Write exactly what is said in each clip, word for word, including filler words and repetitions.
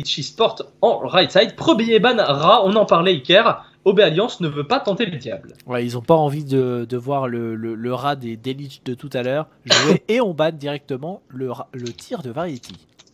Lich Sport en right side. Premier ban Ra, on en parlait Iker. O B Alliance ne veut pas tenter le diable. Ouais, ils n'ont pas envie de, de voir le, le, le rat des, des Lich de tout à l'heure jouer et on banne directement le, le tir de Variety.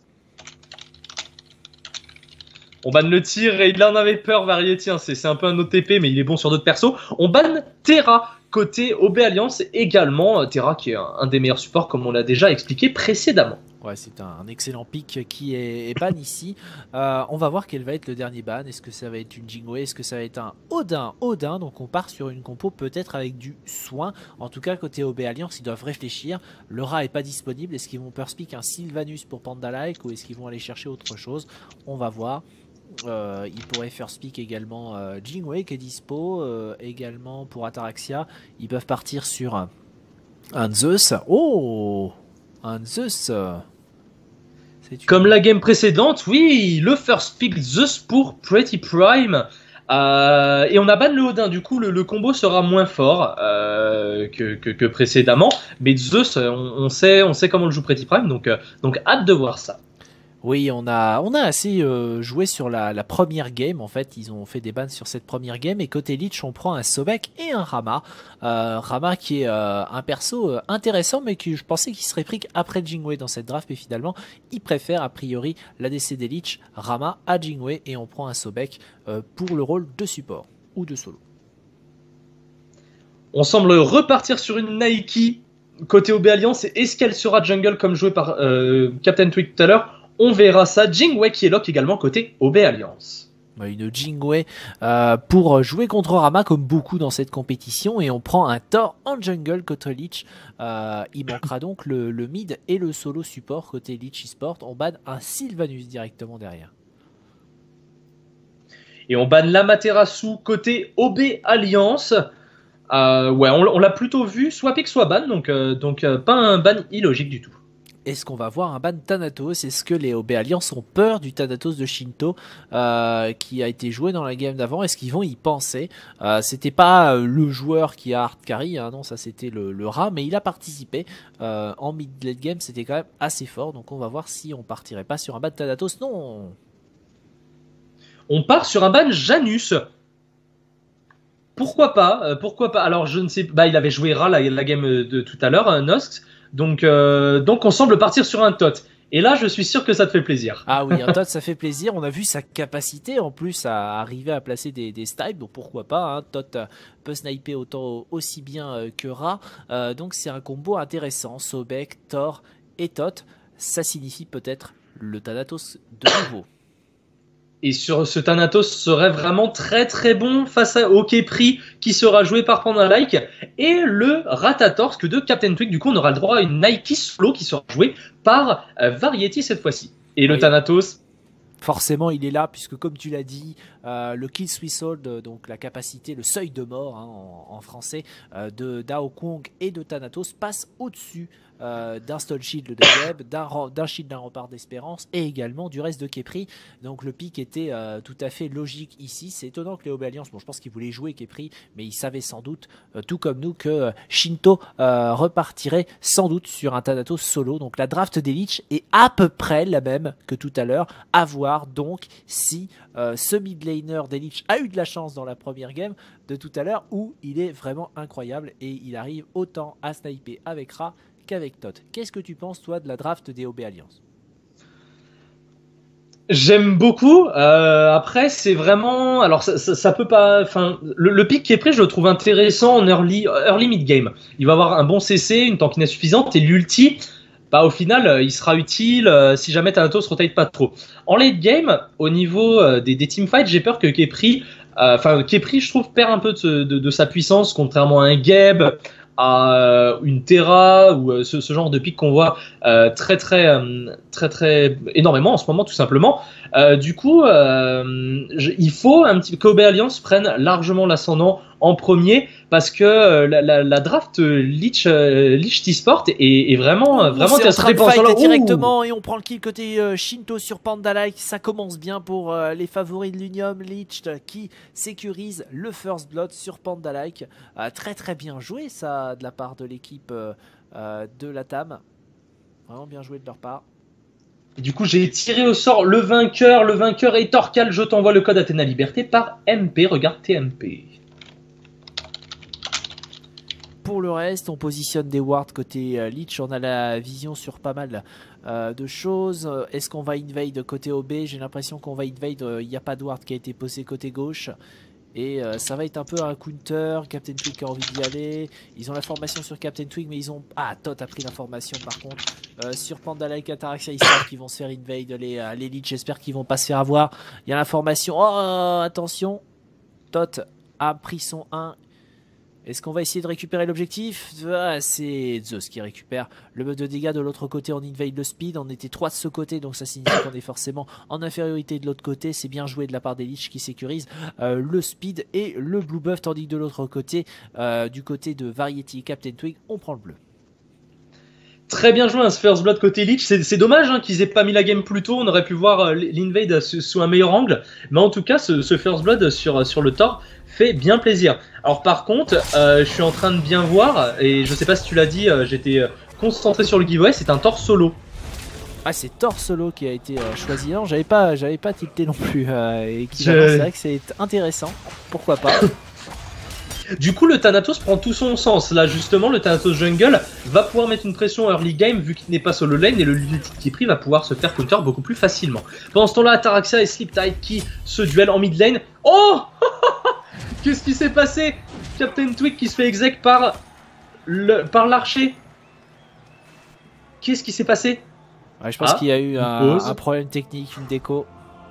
On banne le tir et il en avait peur, Variety. Hein. C'est un peu un O T P, mais il est bon sur d'autres persos. On banne Terra côté O B Alliance également. Terra qui est un, un des meilleurs supports, comme on l'a déjà expliqué précédemment. Ouais, c'est un, un excellent pick qui est, est ban ici. Euh, on va voir quel va être le dernier ban. Est-ce que ça va être une Jingwei? Est-ce que ça va être un Odin? Odin, donc on part sur une compo peut-être avec du soin. En tout cas, côté O B Alliance, ils doivent réfléchir. Le rat est pas disponible. Est-ce qu'ils vont perspic un Sylvanus pour Panda-like ou est-ce qu'ils vont aller chercher autre chose? On va voir. Euh, il pourrait first pick également euh, Jingwei qui est dispo. Euh, également pour Ataraxia. Ils peuvent partir sur un, un Zeus. Oh! Un Zeus! Comme la game précédente, oui, le first pick Zeus pour Pretty Prime. Euh, et on a ban le Odin, du coup le, le combo sera moins fort euh, que, que, que précédemment. Mais Zeus, on, on, sait, on sait comment le joue Pretty Prime, donc, euh, donc hâte de voir ça. Oui, on a, on a assez euh, joué sur la, la première game. En fait, ils ont fait des bans sur cette première game. Et côté Lich, on prend un Sobek et un Rama. Euh, Rama qui est euh, un perso euh, intéressant, mais que je pensais qu'il serait pris après Jingwei dans cette draft. Mais finalement, il préfère a priori l'A D C des Lich, Rama à Jingwei. Et on prend un Sobek euh, pour le rôle de support ou de solo. On semble repartir sur une Nike côté O B Alliance. Est-ce qu'elle sera jungle comme joué par euh, Captain Twig tout à l'heure? On verra ça. Jingwei qui est lock également côté O B Alliance. Une Jingwei euh, pour jouer contre Rama comme beaucoup dans cette compétition et on prend un Thor en jungle contre Lich. Euh, il manquera donc le, le mid et le solo support côté Lich eSport. On banne un Sylvanus directement derrière. Et on banne l'Amaterasu côté O B Alliance. Euh, ouais, on, on l'a plutôt vu soit pick soit ban, donc, euh, donc euh, pas un ban illogique du tout. Est-ce qu'on va voir un ban Thanatos? Est-ce que les O B Alliance ont peur du Thanatos de Shinto euh, qui a été joué dans la game d'avant? Est-ce qu'ils vont y penser? euh, C'était pas le joueur qui a hard carry, hein, non, ça c'était le, le rat, mais il a participé euh, en mid-late game, c'était quand même assez fort. Donc on va voir si on partirait pas sur un ban Thanatos. Non, on part sur un ban Janus. Pourquoi pas euh, Pourquoi pas Alors je ne sais pas. Bah, il avait joué Ra la, la game de tout à l'heure, un Nosk. Donc, euh, donc on semble partir sur un Tot. Et là, je suis sûr que ça te fait plaisir. Ah oui, un Tot, ça fait plaisir. On a vu sa capacité en plus à arriver à placer des, des snipes. Donc pourquoi pas, hein. Tot peut sniper autant aussi bien que Ra. Euh, donc c'est un combo intéressant. Sobek, Thor et Tot. Ça signifie peut-être le Thanatos de nouveau. Et sur ce Thanatos serait vraiment très très bon face à Okepri qui sera joué par Panda-like et le Ratatorsk de Captain Twig. Du coup, on aura le droit à une Nike Slow qui sera jouée par euh, Variety cette fois-ci. Et le oui. Thanatos. Forcément, il est là, puisque comme tu l'as dit, euh, le Kill Threshold, donc la capacité, le seuil de mort hein, en, en français, euh, de Dao Kong et de Thanatos passe au-dessus euh, d'un Stone Shield de Geb, d'un Shield d'un Rempart d'Espérance et également du reste de Kepri. Donc le pick était euh, tout à fait logique ici. C'est étonnant que les O B Alliance, bon, je pense qu'ils voulaient jouer Kepri, mais ils savaient sans doute, euh, tout comme nous, que euh, Shinto euh, repartirait sans doute sur un Thanatos solo. Donc la draft des Lich est à peu près la même que tout à l'heure. À voir donc si euh, ce mid laner des Lich a eu de la chance dans la première game de tout à l'heure où il est vraiment incroyable et il arrive autant à sniper avec Ra qu'avec Tot. Qu'est-ce que tu penses toi de la draft des O B Alliance? J'aime beaucoup. Euh, après, c'est vraiment. Alors, ça, ça, ça peut pas. Enfin, le, le pick qui est pris, je le trouve intéressant en early, early mid game. Il va avoir un bon C C, une tankiness suffisante et l'ulti. Bah, au final, il sera utile euh, si jamais Thanatos rotate pas trop. En late game, au niveau euh, des, des teamfights, j'ai peur que Kepri, enfin euh, Kepri, je trouve, perd un peu de, de, de sa puissance, contrairement à un Geb, à euh, une Terra ou euh, ce, ce genre de pick qu'on voit euh, très très euh, très très énormément en ce moment, tout simplement. Euh, du coup, euh, je, il faut un petit que O B Alliance prenne largement l'ascendant en premier parce que euh, la, la, la draft Lich euh, Lich T-Sport est, est vraiment Ouh, vraiment intéressante. C'est en train de fight directement et on prend le kill côté euh, Shinto sur Panda-like. Ça commence bien pour euh, les favoris de l'Unium Lich qui sécurise le first blood sur Panda-like. Euh, très très bien joué ça de la part de l'équipe euh, euh, de la T A M. Vraiment bien joué de leur part. Et du coup, j'ai tiré au sort le vainqueur. Le vainqueur est Torcal. Je t'envoie le code Athéna Liberté par M P. Regarde T M P. Pour le reste, on positionne des wards côté euh, Lich. On a la vision sur pas mal euh, de choses. Est-ce qu'on va invade côté O B? J'ai l'impression qu'on va invade. Il euh, n'y a pas de ward qui a été posé côté gauche. Et euh, ça va être un peu un counter. Captain Twig a envie d'y aller. Ils ont la formation sur Captain Twig, mais ils ont... Ah, Tot a pris l'information par contre. Euh, sur Pandalike, Ataraxia, ils savent qu'ils vont se faire invade les, euh, les Lich. J'espère qu'ils vont pas se faire avoir. Il y a l'information. Oh, attention. Tot a pris son un. Est-ce qu'on va essayer de récupérer l'objectif? Ah, c'est Zeus qui récupère le buff de dégâts. De l'autre côté, on invade le speed. On était trois de ce côté, donc ça signifie qu'on est forcément en infériorité de l'autre côté. C'est bien joué de la part des Lich qui sécurisent euh, le speed et le blue buff. Tandis que de l'autre côté, euh, du côté de Variety et Captain Twig, on prend le bleu. Très bien joué, un First Blood côté Lich. C'est dommage hein, qu'ils aient pas mis la game plus tôt. On aurait pu voir euh, l'invade sous un meilleur angle. Mais en tout cas, ce, ce First Blood sur, sur le Thor fait bien plaisir. Alors par contre, euh, je suis en train de bien voir, et je sais pas si tu l'as dit, euh, j'étais concentré sur le giveaway, c'est un Thor solo. Ah, c'est Thor solo qui a été euh, choisi. Non, j'avais pas, j'avais pas tilté non plus. Euh, et qui je... C'est vrai que c'est intéressant. Pourquoi pas. Du coup, le Thanatos prend tout son sens. Là, justement, le Thanatos Jungle va pouvoir mettre une pression early game vu qu'il n'est pas solo lane et le Lilith qui est pris va pouvoir se faire counter beaucoup plus facilement. Pendant ce temps-là, Ataraxia et Sleeptide qui se duellent en mid lane. Oh qu'est-ce qui s'est passé? Captain Twig qui se fait exec par le, par l'archer. Qu'est-ce qui s'est passé? Ouais, je pense ah, qu'il y a eu un, un problème technique, une déco.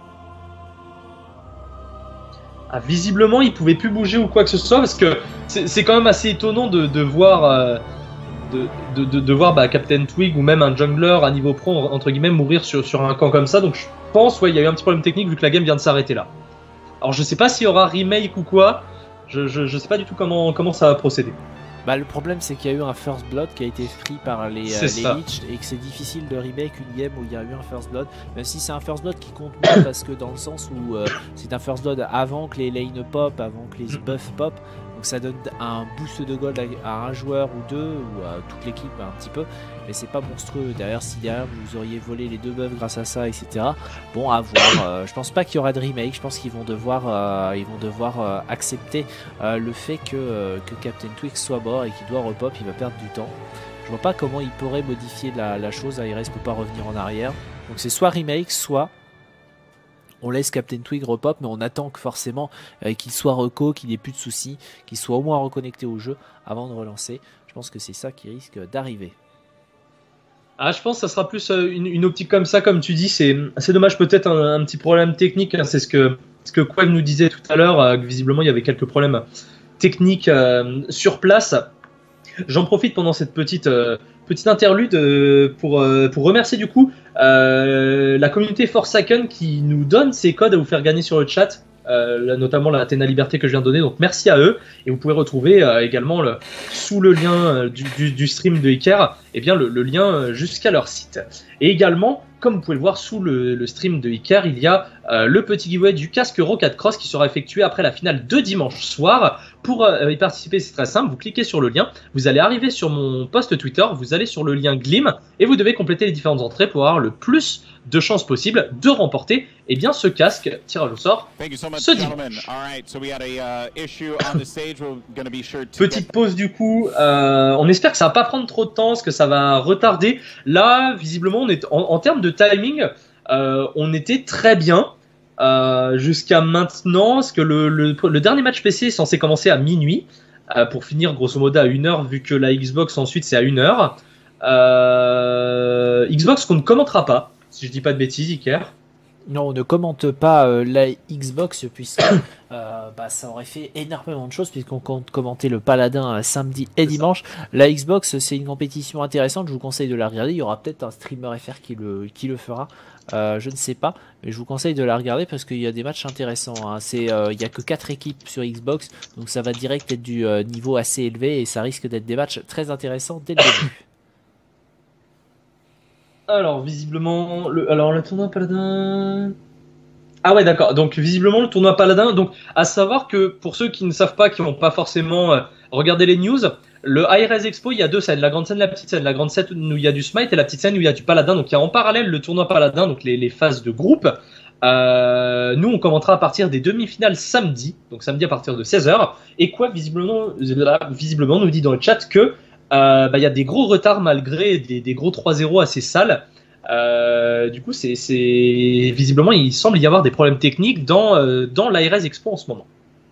Ah, visiblement, il pouvait plus bouger ou quoi que ce soit parce que c'est quand même assez étonnant de, de voir, euh, de, de, de, de voir bah, Captain Twig ou même un jungler à niveau pro entre guillemets mourir sur, sur un camp comme ça. Donc je pense ouais, il y a eu un petit problème technique vu que la game vient de s'arrêter là. Alors je sais pas s'il y aura remake ou quoi. Je, je, je sais pas du tout comment, comment ça va procéder. Bah, le problème c'est qu'il y a eu un first blood qui a été pris par les, euh, les Lich et que c'est difficile de remake une game où il y a eu un first blood, même si c'est un first blood qui compte moins parce que dans le sens où euh, c'est un first blood avant que les lane pop, avant que les buffs pop, donc ça donne un boost de gold à, à un joueur ou deux ou à toute l'équipe un petit peu, mais c'est pas monstrueux. Derrière, si derrière vous auriez volé les deux buffs grâce à ça, et cetera. Bon, à voir. Euh, je pense pas qu'il y aura de remake. Je pense qu'ils vont devoir, euh, ils vont devoir euh, accepter euh, le fait que, euh, que Captain Twig soit mort et qu'il doit repop. Il va perdre du temps. Je vois pas comment il pourrait modifier la, la chose. A R S peut pas revenir en arrière. Donc c'est soit remake, soit on laisse Captain Twig repop, mais on attend que forcément euh, qu'il soit reco, qu'il ait plus de soucis, qu'il soit au moins reconnecté au jeu avant de relancer. Je pense que c'est ça qui risque d'arriver. Ah, je pense que ça sera plus une, une optique comme ça, comme tu dis. C'est dommage, peut-être un, un petit problème technique. Hein, c'est ce que, ce que Quav nous disait tout à l'heure, euh, que visiblement il y avait quelques problèmes techniques euh, sur place. J'en profite pendant cette petite, euh, petite interlude euh, pour, euh, pour remercier du coup euh, la communauté Forsaken qui nous donne ces codes à vous faire gagner sur le chat. Euh, notamment la Athéna Liberté que je viens de donner, donc merci à eux, et vous pouvez retrouver euh, également le, sous le lien euh, du, du, du stream de Iker, eh bien le, le lien euh, jusqu'à leur site. Et également, comme vous pouvez le voir sous le, le stream de Iker, il y a euh, le petit giveaway du casque Rocade Cross qui sera effectué après la finale de dimanche soir. Pour euh, y participer, c'est très simple, vous cliquez sur le lien, vous allez arriver sur mon post Twitter, vous allez sur le lien Glim, et vous devez compléter les différentes entrées pour avoir le plus de chances possibles de remporter eh bien, ce casque tirage au sort ce dimanche. Petite pause du coup, euh, on espère que ça va pas prendre trop de temps, parce que ça va retarder. Là, visiblement, on est, en, en termes de timing, euh, on était très bien euh, jusqu'à maintenant, parce que le, le, le dernier match P C est censé commencer à minuit, euh, pour finir grosso modo à une heure, vu que la Xbox ensuite c'est à une heure. Euh, Xbox qu'on ne commentera pas, si je dis pas de bêtises, Iker. Non, on ne commente pas euh, la Xbox puisque euh, bah, ça aurait fait énormément de choses puisqu'on compte commenter le Paladin euh, samedi et dimanche. La Xbox, c'est une compétition intéressante, je vous conseille de la regarder. Il y aura peut-être un streamer F R qui le, qui le fera, euh, je ne sais pas, mais je vous conseille de la regarder parce qu'il y a des matchs intéressants. Hein. C'est, euh, il n'y a que quatre équipes sur Xbox, donc ça va direct être du euh, niveau assez élevé et ça risque d'être des matchs très intéressants dès le début. Alors, visiblement, le, alors, le tournoi Paladin... Ah ouais, d'accord. Donc, visiblement, le tournoi Paladin... Donc, à savoir que, pour ceux qui ne savent pas, qui n'ont pas forcément euh, regardé les news, Le Hi-Rez Expo, il y a deux scènes, la grande scène, la petite scène. La grande scène où il y a du Smite et la petite scène où il y a du Paladin. Donc il y a en parallèle le tournoi Paladin, donc les, les phases de groupe. Euh, nous, on commentera à partir des demi-finales samedi, donc samedi à partir de seize heures. Et quoi, visiblement, visiblement, on nous dit dans le chat que euh, bah, y a des gros retards malgré des, des gros trois zéro assez sales. Euh, du coup, c'est, c'est visiblement, il semble y avoir des problèmes techniques dans, euh, dans l'Hi-Rez Expo en ce moment.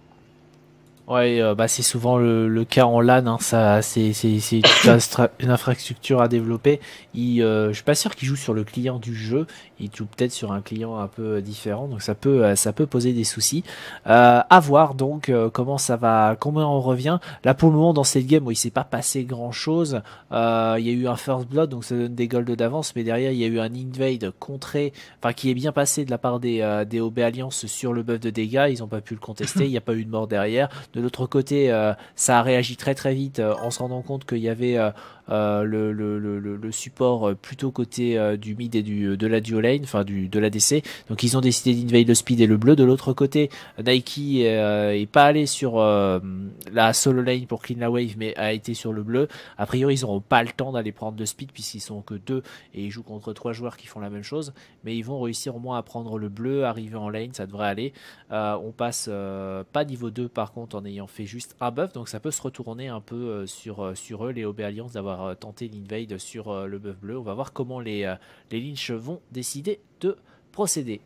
Ouais, euh, bah c'est souvent le, le cas en LAN, hein, ça, c'est, c'est, c'est une infrastructure à développer. Il, euh, je suis pas sûr qu'il joue sur le client du jeu, il joue peut-être sur un client un peu différent, donc ça peut, ça peut poser des soucis. Euh, à voir donc euh, comment ça va, comment on revient. Là pour le moment dans cette game, où il s'est pas passé grand chose. Euh, il y a eu un first blood, donc ça donne des golds d'avance, mais derrière il y a eu un invade contré, enfin qui est bien passé de la part des, euh, des O B Alliance sur le buff de dégâts. Ils ont pas pu le contester, il n'y a pas eu de mort derrière. De l'autre côté, euh, ça a réagi très très vite euh, en se rendant compte qu'il y avait euh, euh, le, le, le, le support plutôt côté euh, du mid et du, de la duo lane, enfin du, de l'A D C. Donc ils ont décidé d'invade le speed et le bleu. De l'autre côté, Nike euh, est pas allé sur euh, la solo lane pour clean la wave, mais a été sur le bleu. A priori, ils n'auront pas le temps d'aller prendre de speed puisqu'ils sont que deux et ils jouent contre trois joueurs qui font la même chose. Mais ils vont réussir au moins à prendre le bleu, arriver en lane, ça devrait aller. Euh, on passe euh, pas niveau deux par contre en ayant fait juste un buff, donc ça peut se retourner un peu euh, sur, euh, sur eux, les O B Alliance, d'avoir euh, tenté l'invade sur euh, le buff bleu. On va voir comment les, euh, les Lynch vont décider de procéder.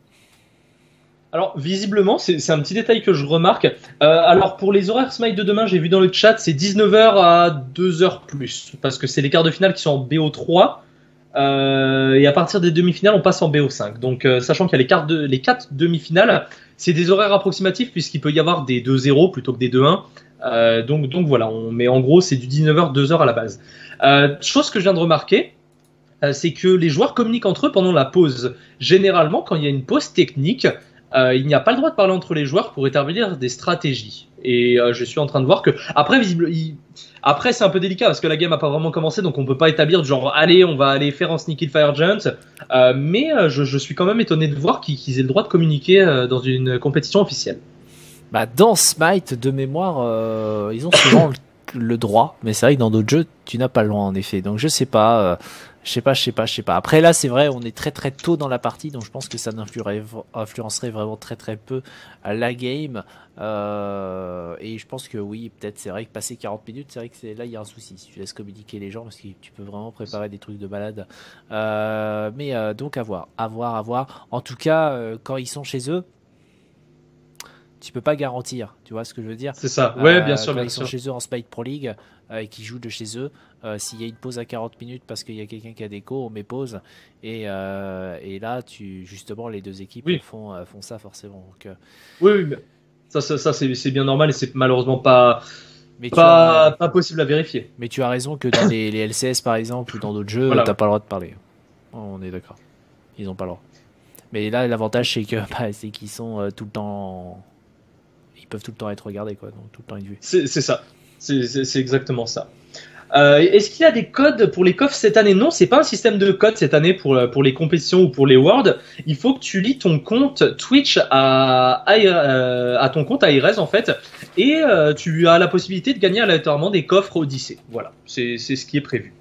Alors, visiblement, c'est, c'est un petit détail que je remarque. Euh, alors, pour les horaires Smite de demain, j'ai vu dans le chat, c'est dix-neuf heures à deux heures plus, parce que c'est les quarts de finale qui sont en B O trois. Euh, et à partir des demi-finales, on passe en B O cinq. Donc, euh, sachant qu'il y a les, quarts de, les quatre demi-finales, c'est des horaires approximatifs puisqu'il peut y avoir des deux zéro plutôt que des deux un. Euh, donc, donc voilà, on, mais en gros, c'est du dix-neuf heures, deux heures à la base. Euh, chose que je viens de remarquer, euh, c'est que les joueurs communiquent entre eux pendant la pause. Généralement, quand il y a une pause technique, euh, il n'y a pas le droit de parler entre les joueurs pour établir des stratégies. Et euh, je suis en train de voir que, après, visible, il... après c'est un peu délicat parce que la game n'a pas vraiment commencé, donc on peut pas établir genre allez, on va aller faire un sneaky fire giant. Euh, mais euh, je, je suis quand même étonné de voir qu'ils, qu'ils aient le droit de communiquer euh, dans une compétition officielle. Bah, dans Smite, de mémoire, euh, ils ont souvent le, le droit, mais c'est vrai que dans d'autres jeux, tu n'as pas le droit en effet. Donc je sais pas. Euh... Je sais pas, je sais pas, je sais pas. Après là, c'est vrai, on est très très tôt dans la partie, donc je pense que ça n'influencerait vraiment très très peu à la game. Euh, et je pense que oui, peut-être c'est vrai que passer quarante minutes, c'est vrai que c'est là il y a un souci. Si tu laisses communiquer les gens, parce que tu peux vraiment préparer des trucs de malade. Euh, mais euh, donc à voir, à voir, à voir. En tout cas, euh, quand ils sont chez eux, tu peux pas garantir, tu vois ce que je veux dire? C'est ça, ouais, bien euh, sûr, quand bien ils sûr. sont chez eux en Smite Pro League euh, et qu'ils jouent de chez eux, euh, s'il y a une pause à quarante minutes parce qu'il y a quelqu'un qui a des co, on met pause. Et, euh, et là, tu, justement, les deux équipes oui. font, euh, font ça forcément. Donc, euh... Oui, oui, mais ça, ça, ça c'est, c'est bien normal et c'est malheureusement pas, mais pas, as... pas possible à vérifier. Mais tu as raison que dans les, les L C S par exemple ou dans d'autres jeux, voilà. T'as pas le droit de parler. Oh, on est d'accord. Ils ont pas le droit. Mais là, l'avantage c'est que bah, c'est qu'ils sont euh, tout le temps. Ils peuvent tout le temps être regardés, quoi. Donc tout le temps être vus. C'est, c'est ça. C'est, c'est, c'est exactement ça. Euh, est-ce qu'il y a des codes pour les coffres cette année? Non, c'est pas un système de code cette année pour, pour les compétitions ou pour les Worlds. Il faut que tu lis ton compte Twitch à, à, à ton compte Hi-Rez en fait, et euh, tu as la possibilité de gagner aléatoirement des coffres Odyssey. Voilà, c'est, c'est ce qui est prévu.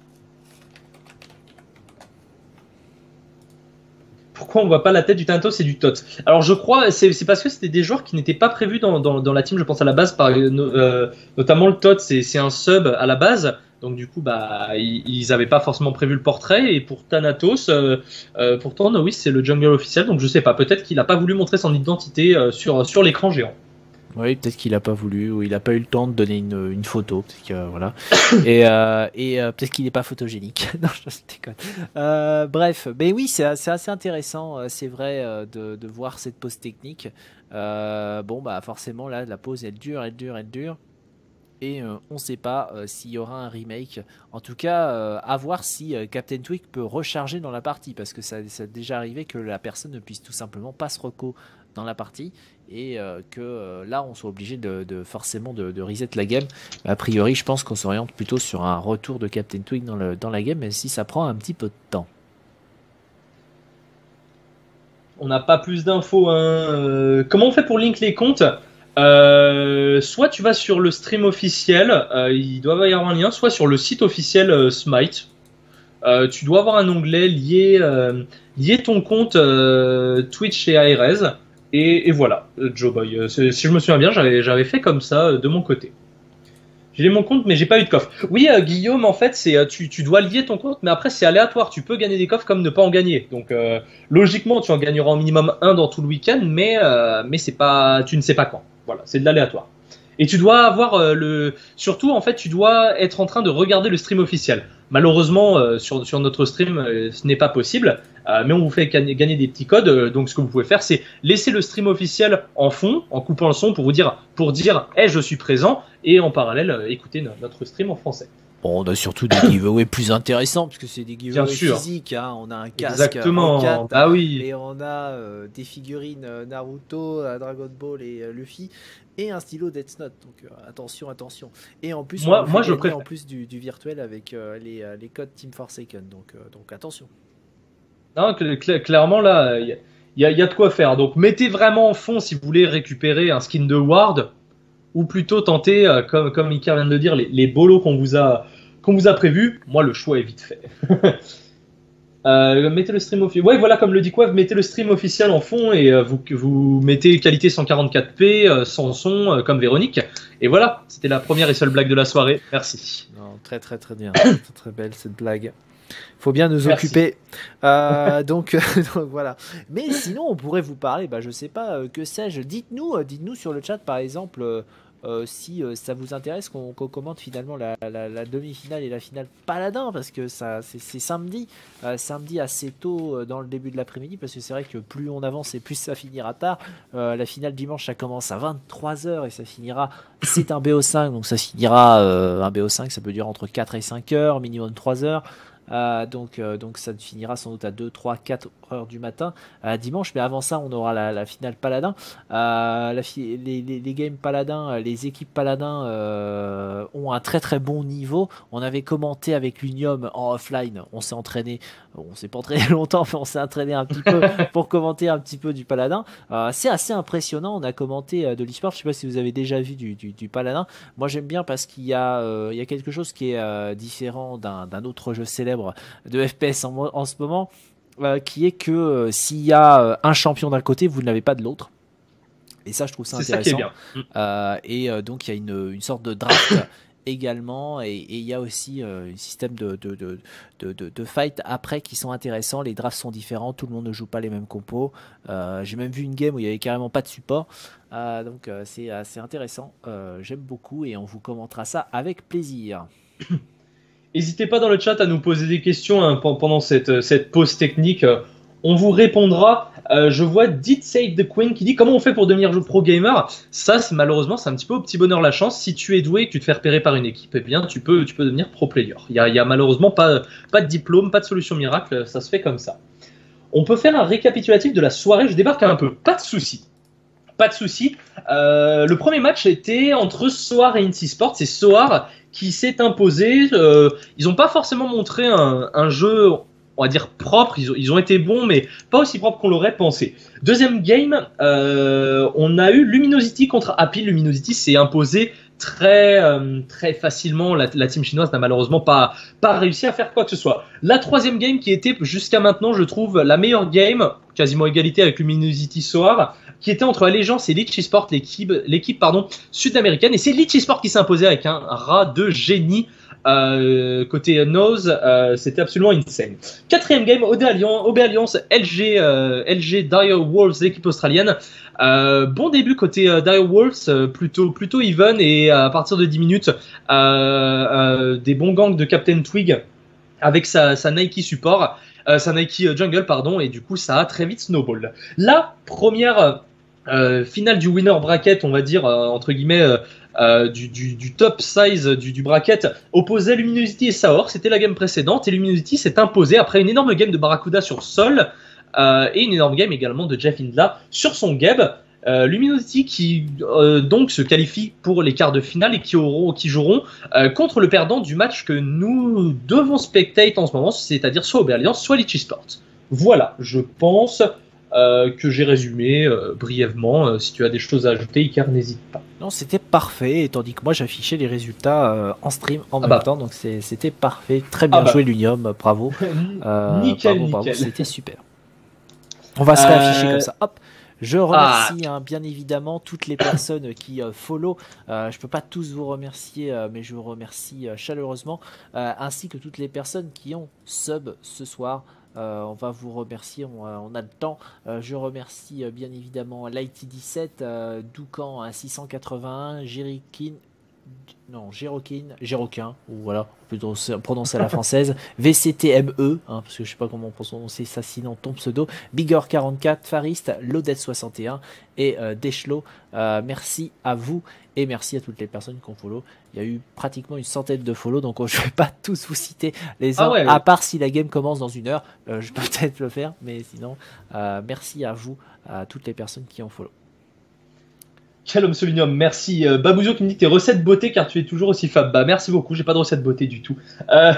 Pourquoi on voit pas la tête du Thanatos et du Tot? Alors je crois c'est c'est parce que c'était des joueurs qui n'étaient pas prévus dans, dans, dans la team, je pense à la base, par, euh, notamment le Tot, c'est, c'est un sub à la base, donc du coup bah ils n'avaient pas forcément prévu le portrait, et pour Thanatos, euh, euh, pourtant oui c'est le jungle officiel, donc je sais pas, peut-être qu'il a pas voulu montrer son identité euh, sur, sur l'écran géant. Oui, peut-être qu'il a pas voulu, ou il a pas eu le temps de donner une, une photo, parce que, euh, voilà. Et, euh, et euh, peut-être qu'il n'est pas photogénique. Non, je déconne. Euh, bref, mais oui, c'est, c'est assez intéressant, c'est vrai, de, de voir cette pause technique. Euh, bon, bah forcément, là, la pause, elle dure, elle dure, elle dure. Et euh, on ne sait pas euh, s'il y aura un remake. En tout cas, euh, à voir si euh, Captain Twig peut recharger dans la partie, parce que ça, ça a déjà arrivé que la personne ne puisse tout simplement pas se reco dans la partie, et euh, que euh, là on soit obligé de, de forcément de, de reset la game. A priori, je pense qu'on s'oriente plutôt sur un retour de Captain Twig dans, le, dans la game, même si ça prend un petit peu de temps. On n'a pas plus d'infos. Hein. Euh, comment on fait pour link les comptes? Euh, soit tu vas sur le stream officiel, euh, il doit y avoir un lien, soit sur le site officiel euh, Smite. Euh, tu dois avoir un onglet lié, euh, lié ton compte euh, Twitch et Aerez. Et, et voilà, euh, Joe Boy. Euh, si je me souviens bien, j'avais, j'avais fait comme ça euh, de mon côté. J'ai mon compte, mais j'ai pas eu de coffre. Oui, euh, Guillaume, en fait, c'est euh, tu, tu dois lier ton compte, mais après c'est aléatoire. Tu peux gagner des coffres comme ne pas en gagner. Donc euh, logiquement, tu en gagneras au minimum un dans tout le week-end, mais euh, mais c'est pas, tu ne sais pas quand. Voilà, c'est de l'aléatoire. Et tu dois avoir euh, le, surtout en fait, tu dois être en train de regarder le stream officiel. Malheureusement, euh, sur sur notre stream, euh, ce n'est pas possible, euh, mais on vous fait gagner, gagner des petits codes. Euh, donc ce que vous pouvez faire, c'est laisser le stream officiel en fond, en coupant le son pour vous dire, pour dire, hey, je suis présent, et en parallèle, euh, écouter no- notre stream en français. Bon, on a surtout des giveaways plus intéressants, puisque c'est des Bien giveaways sûr. physiques. Hein. On a un casque Exactement. en quatre, Ah oui. et on a euh, des figurines euh, Naruto, euh, Dragon Ball et euh, Luffy, et un stylo Death Note. Donc euh, attention, attention. Et en plus, Moi- on vous moi, fait je gagner préfère- en plus du, du virtuel avec euh, les, euh, les codes Team Forsaken. Donc, euh, donc attention. Non, cl- cl- clairement là, il y, a- y a- y a de quoi faire. Donc mettez vraiment en fond si vous voulez récupérer un skin de Ward, ou plutôt tenter, euh, comme comme Ika vient de le dire, les, les bolos qu'on vous a qu'on vous a prévus. Moi, le choix est vite fait. Euh, mettez le stream officiel. Ouais, voilà, comme le dit Quav, mettez le stream officiel en fond et euh, vous vous mettez qualité cent quarante-quatre p euh, sans son euh, comme Véronique. Et voilà, c'était la première et seule blague de la soirée. Merci. Non, très très très bien. très très belle cette blague. Faut bien nous Merci. occuper. Euh, donc, donc voilà. Mais sinon, on pourrait vous parler, bah, je sais pas, euh, que sais-je. Dites-nous, euh, dites-nous sur le chat, par exemple, euh, euh, si euh, ça vous intéresse qu'on qu'on commente finalement la, la- la demi-finale et la finale Paladin, parce que ça, c'est c'est samedi, euh, samedi assez tôt euh, dans le début de l'après-midi, parce que c'est vrai que plus on avance et plus ça finira tard. Euh, la finale dimanche, ça commence à vingt-trois heures et ça finira, c'est un B O cinq, donc ça finira, euh, un B O cinq, ça peut durer entre quatre et cinq heures, minimum trois heures. Euh, donc, euh, donc ça finira sans doute à deux, trois, quatre heures du matin euh, dimanche, mais avant ça on aura la, la finale Paladin. Euh, la fi- les, les, les games Paladin, euh, les équipes Paladin euh, ont un très très bon niveau. On avait commenté avec l'Unium en offline, on s'est entraîné, on s'est pas entraîné longtemps, mais on s'est entraîné un petit peu pour commenter un petit peu du Paladin. Euh, c'est assez impressionnant, on a commenté euh, de l'e-sport, je sais pas si vous avez déjà vu du, du, du Paladin. Moi j'aime bien parce qu'il y a, euh, il y a quelque chose qui est euh, différent d'un, d'un autre jeu célèbre de F P S en, mo- en ce moment, euh, qui est que euh, s'il y a euh, un champion d'un côté, vous ne l'avez pas de l'autre. Et ça, je trouve ça C'est ça qui est intéressant. bien. Euh, et euh, donc, il y a une, une sorte de draft également. Et et il y a aussi euh, un système de, de, de, de, de, de fight après qui sont intéressants. Les drafts sont différents. Tout le monde ne joue pas les mêmes compos. Euh, j'ai même vu une game où il n'y avait carrément pas de support. Euh, donc, euh, c'est assez intéressant. Euh, j'aime beaucoup et on vous commentera ça avec plaisir. N'hésitez pas dans le chat à nous poser des questions hein, pen- pendant cette, cette pause technique. Euh, On vous répondra. Euh, je vois Did Save the Queen qui dit comment on fait pour devenir pro gamer. Ça, c'est malheureusement, c'est un petit peu au petit bonheur la chance. Si tu es doué et que tu te fais repérer par une équipe, eh bien, tu peux, tu peux devenir pro player. Il y a, il y a malheureusement pas, pas de diplôme, pas de solution miracle. Ça se fait comme ça. On peut faire un récapitulatif de la soirée. Je débarque un peu. Pas de souci. Pas de souci. Euh, le premier match était entre Soar et Inti Sport. C'est Soar qui s'est imposé. Euh, ils n'ont pas forcément montré un, un jeu, on va dire, propre. Ils ont, ils ont été bons, mais pas aussi propre qu'on l'aurait pensé. Deuxième game, euh, on a eu Luminosity contre Happy. Luminosity s'est imposé très, euh, très facilement. La, la team chinoise n'a malheureusement pas, pas réussi à faire quoi que ce soit. La troisième game qui était jusqu'à maintenant, je trouve, la meilleure game, quasiment égalité avec Luminosity Soar, qui était entre Allégeance et Litchi Sport, l'équipe, l'équipe pardon, sud-américaine. Et c'est Litchi Sport qui s'est imposé avec un rat de génie. Euh, côté Nose, euh, c'était absolument insane. Quatrième game, O B Alliance, O B Alliance L G, euh, L G Dire Wolves, l'équipe australienne. Euh, bon début côté euh, Dire Wolves, euh, plutôt, plutôt even, et à partir de dix minutes, euh, euh, des bons gangs de Captain Twig avec sa, sa Nike support, euh, sa Nike jungle, pardon, et du coup ça a très vite snowball. La première euh, finale du winner bracket, on va dire, euh, entre guillemets, euh, euh, du, du, du top size du, du bracket, opposait Luminosity et Saor. C'était la game précédente, et Luminosity s'est imposé après une énorme game de Barracuda sur sol, euh, et une énorme game également de Jeff Indla sur son Geb. Euh, Luminosity qui euh, donc se qualifie pour les quarts de finale et qui, auront, qui joueront euh, contre le perdant du match que nous devons spectate en ce moment, c'est-à-dire soit O B Alliance, soit Litchi Sport. Voilà, je pense euh, que j'ai résumé euh, brièvement. Euh, si tu as des choses à ajouter, Icar, n'hésite pas. Non, c'était parfait, tandis que moi j'affichais les résultats euh, en stream en ah même bah. temps, donc c'était parfait. Très bien ah bah. joué l'Unium, bravo. Euh, nickel, bravo, bravo, nickel. c'était super. On va se euh... réafficher comme ça. Hop. Je remercie ah. hein, bien évidemment toutes les personnes qui euh, follow. Euh, je peux pas tous vous remercier, euh, mais je vous remercie euh, chaleureusement, euh, ainsi que toutes les personnes qui ont sub ce soir. Euh, on va vous remercier, on, on a le temps. Euh, je remercie euh, bien évidemment Lighty dix-sept, euh, Doucan à six cent quatre-vingt-un, Jerikin, non, Jéroquin, Jéroquin, ou voilà, on peut prononcer à la française, V C T M E, hein, parce que je sais pas comment prononcer ça sinon ton pseudo, Bigor quarante-quatre, Farist, Lodet soixante et un et euh, Deschlo. Euh, merci à vous et merci à toutes les personnes qui ont follow. Il y a eu pratiquement une centaine de follow, donc je vais pas tous vous citer les uns, ah ouais, ouais. à part si la game commence dans une heure, euh, je peux peut-être le faire, mais sinon, euh, merci à vous, à toutes les personnes qui ont follow. Quel homme solinium, merci. Euh, Babouzo qui me dit tes recettes beauté car tu es toujours aussi fab. Bah merci beaucoup, j'ai pas de recettes beauté du tout. Euh,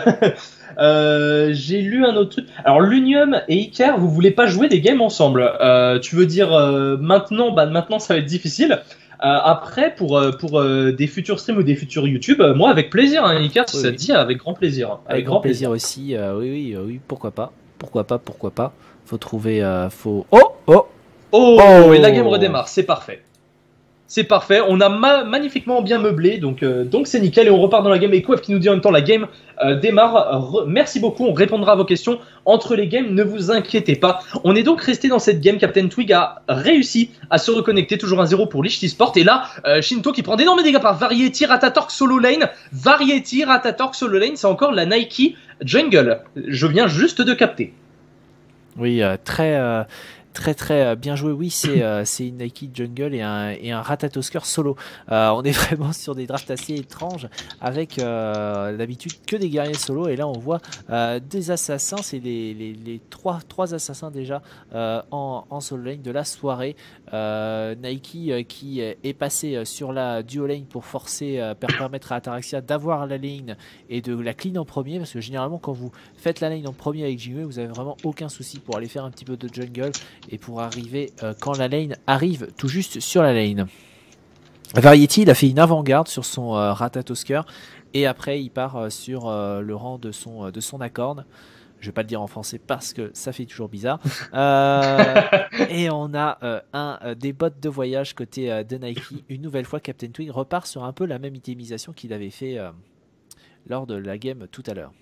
euh, j'ai lu un autre truc. Alors l'Unium et Icar, vous voulez pas jouer des games ensemble. Euh, tu veux dire euh, maintenant, bah maintenant ça va être difficile. Euh, après pour pour euh, des futurs streams ou des futurs YouTube, euh, moi avec plaisir, hein, Icar, si oui, ça oui. te dit, avec grand plaisir. Avec, avec grand plaisir, plaisir aussi. Euh, oui oui oui, pourquoi pas, pourquoi pas, pourquoi pas. Faut trouver, euh, faut. Oh oh oh, oh et la game redémarre, c'est parfait. C'est parfait, on a ma magnifiquement bien meublé, donc euh, donc c'est nickel et on repart dans la game. Et Quef qui nous dit en même temps la game euh, démarre. Re merci beaucoup, on répondra à vos questions entre les games, ne vous inquiétez pas. On est donc resté dans cette game. Captain Twig a réussi à se reconnecter, toujours un zéro pour Lichty Sport. Et là, euh, Shinto qui prend d'énormes dégâts par Variety, Ratatork, Solo Lane. Variety, Ratatork, Solo Lane, c'est encore la Nike Jungle. Je viens juste de capter. Oui, euh, très... Euh... Très très bien joué, oui, c'est euh, une Nike Jungle et un, et un Ratatosker solo. Euh, on est vraiment sur des drafts assez étranges avec euh, d'habitude que des guerriers solo et là on voit euh, des assassins, c'est les, les, les trois, trois assassins déjà euh, en, en solo lane de la soirée. Euh, Nike euh, qui est passé sur la duo lane pour forcer, euh, pour permettre à Ataraxia d'avoir la lane et de la clean en premier parce que généralement quand vous faites la lane en premier avec Jimmy, vous avez vraiment aucun souci pour aller faire un petit peu de jungle et pour arriver euh, quand la lane arrive tout juste sur la lane. Variety, il a fait une avant-garde sur son euh, Ratatosker et après il part euh, sur euh, le rang de son, euh, de son Acorn. Je vais pas le dire en français parce que ça fait toujours bizarre. Euh, et on a euh, un euh, des bots de voyage côté euh, de Nike. Une nouvelle fois, Captain Twig repart sur un peu la même itemisation qu'il avait fait euh, lors de la game tout à l'heure.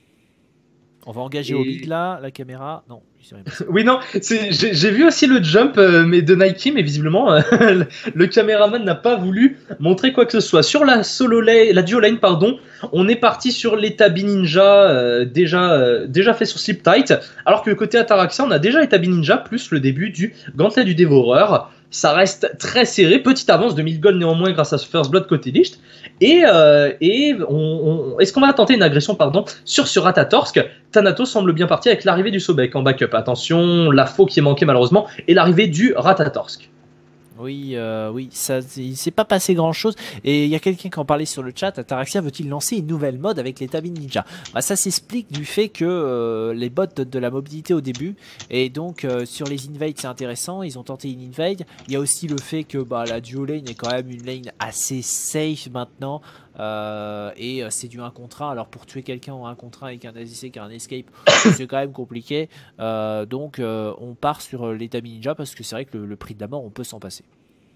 On va engager et... au mid là, la caméra. Non, oui, non, j'ai vu aussi le jump euh, mais de Nike, mais visiblement, euh, le, le caméraman n'a pas voulu montrer quoi que ce soit. Sur la solo lane, la duo lane, pardon, on est parti sur l'Etabi Ninja euh, déjà, euh, déjà fait sur Sleep Tight, alors que côté Ataraxia, on a déjà Etabi Ninja plus le début du Gantelet du Dévoreur. Ça reste très serré, petite avance de mille gold néanmoins grâce à ce First Blood côté Licht. Et, euh, et on, on, est-ce qu'on va tenter une agression pardon, sur ce Ratatorsk? Thanatos semble bien parti avec l'arrivée du Sobek en backup. Attention, la faux qui est manquée malheureusement, et l'arrivée du Ratatorsk. Oui, euh, oui, ça, il s'est pas passé grand chose. Et il y a quelqu'un qui en parlait sur le chat. Ataraxia veut-il lancer une nouvelle mode avec les Tabin Ninja? Bah, ça s'explique du fait que euh, les bots donnent de la mobilité au début. Et donc, euh, sur les invades, c'est intéressant. Ils ont tenté une invade. Il y a aussi le fait que bah, la duo lane est quand même une lane assez safe maintenant. Euh, et euh, c'est du un contre un. Alors, pour tuer quelqu'un en un contre un avec un A D C qui a un escape, c'est quand même compliqué. Euh, donc, euh, on part sur les Tabin Ninja parce que c'est vrai que le, le prix de la mort, on peut s'en passer.